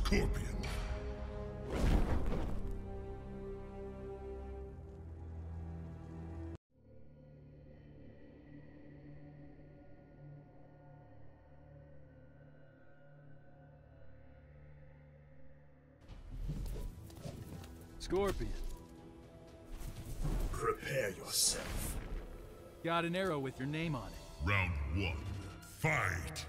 Scorpion. Scorpion. Prepare yourself. Got an arrow with your name on it. Round 1. Fight!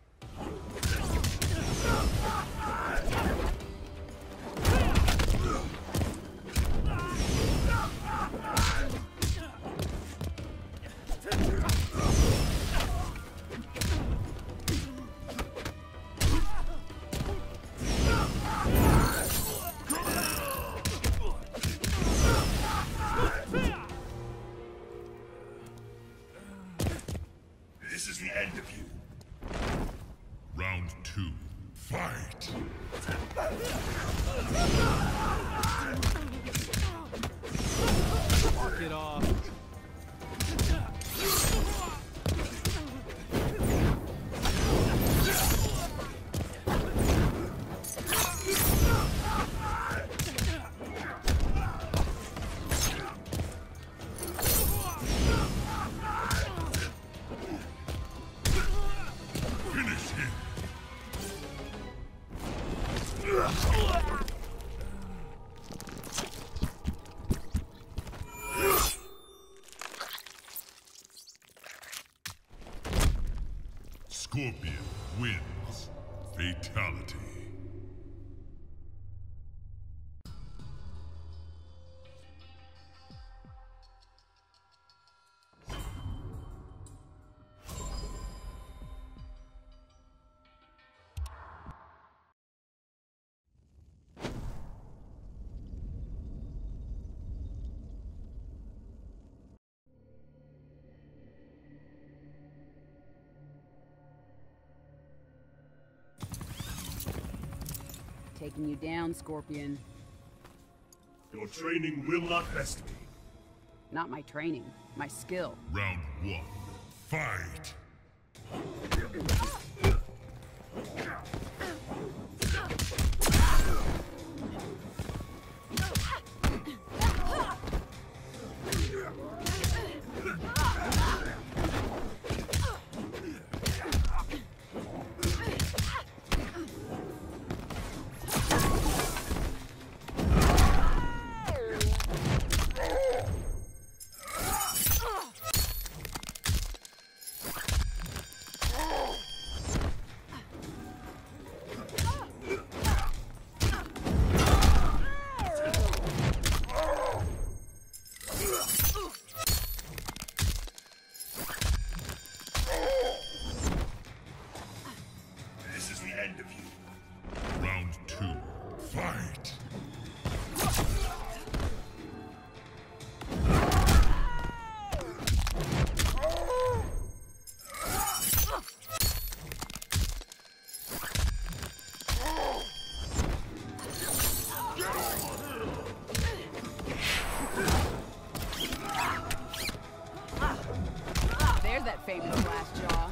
This is the end of you. Round 2. Fight! Knock it off. Finish him! Scorpion wins. Fatality. Taking you down, Scorpion. Your training will not best me. Not my training, my skill. Round 1. Fight! This is the end of you. Round 2. Fight! There's that famous last jaw.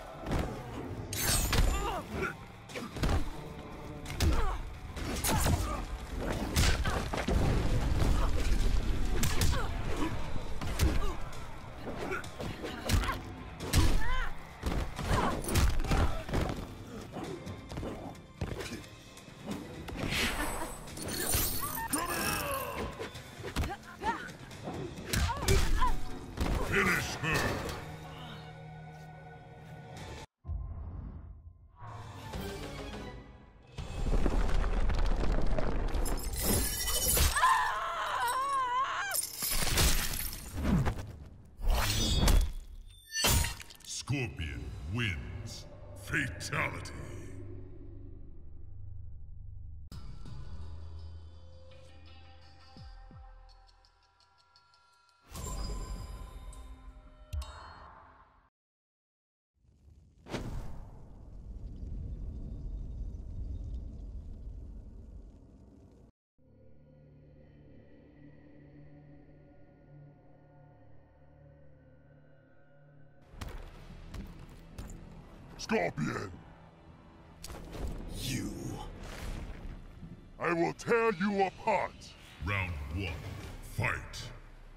Finish her! Scorpion wins. Fatality. Scorpion! You I will tear you apart. Round 1. Fight.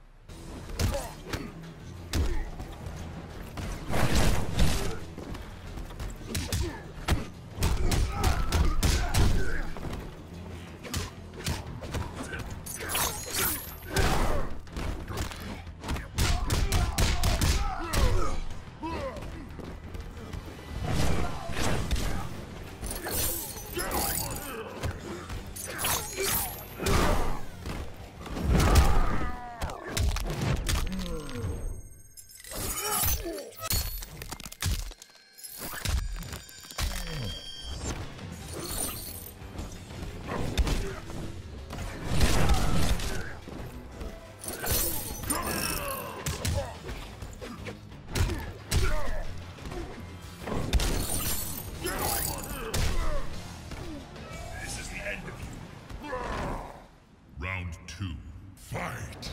Round 2. Fight!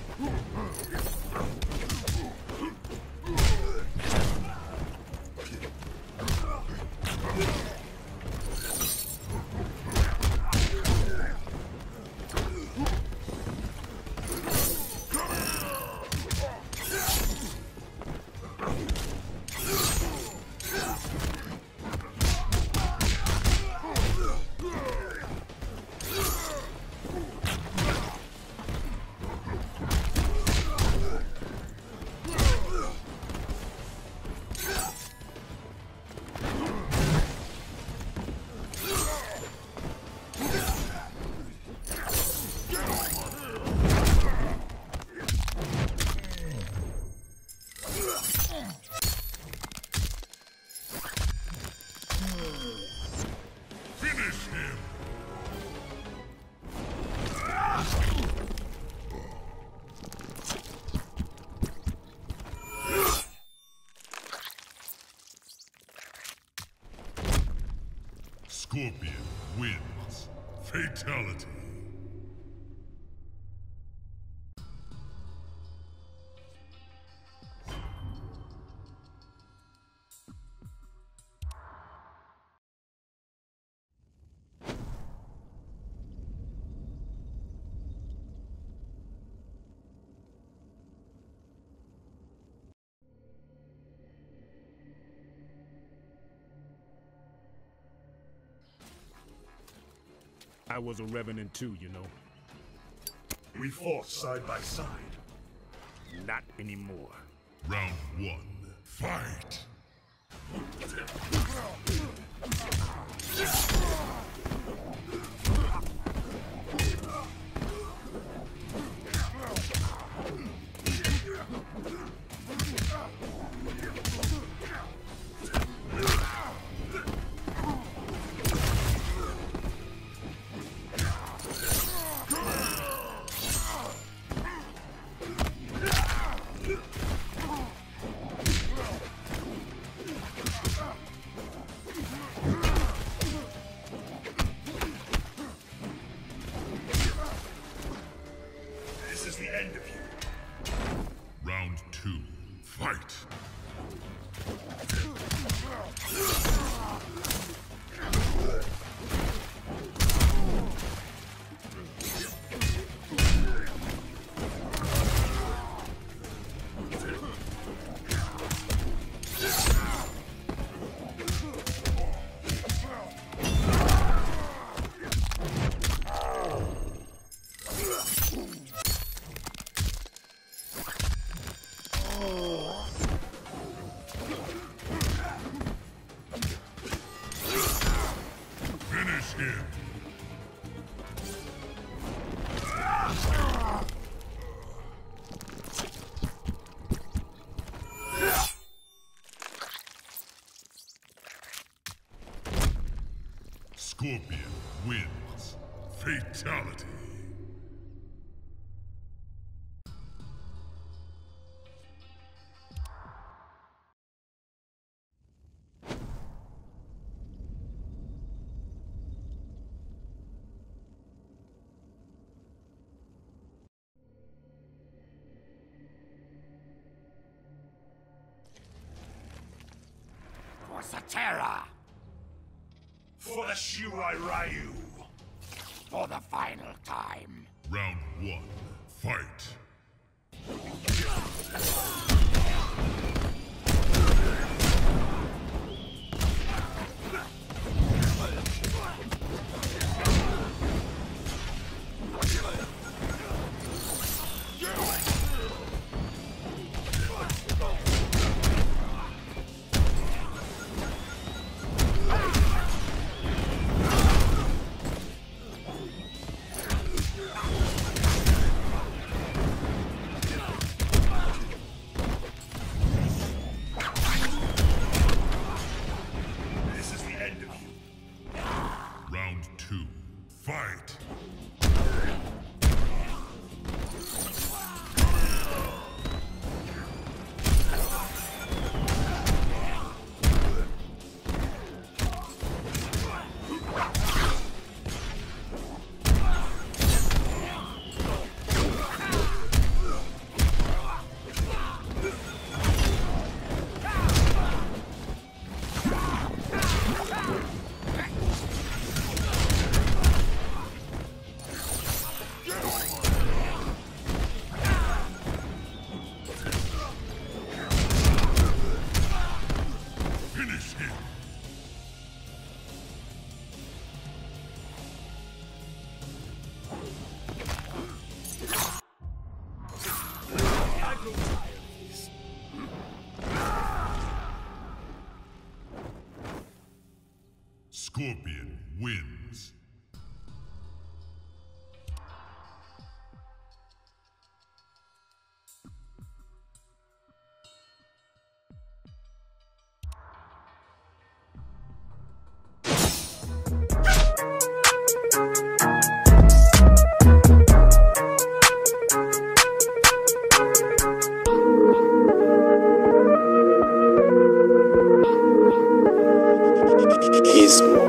Finish him! Scorpion wins. Fatality. I was a Revenant too, you know. We fought side by side. Not anymore. Round 1. Fight! This is the end of you. Round 2. Fight! Finish him! Scorpion wins. Fatality. For the Shirai Ryu. for the final time. Round 1. Fight. This is the end of you. Round 2. Fight. Finish him. I grow tired of this. Scorpion wins. He's